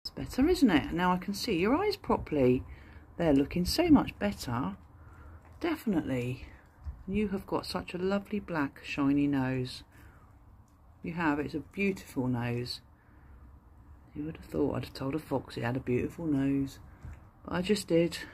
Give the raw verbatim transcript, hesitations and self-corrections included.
It's better, isn't it? Now I can see your eyes properly. They're looking so much better. Definitely. You have got such a lovely black shiny nose. You have. It's a beautiful nose. Who would have thought? I'd have told a fox it had a beautiful nose. But I just did.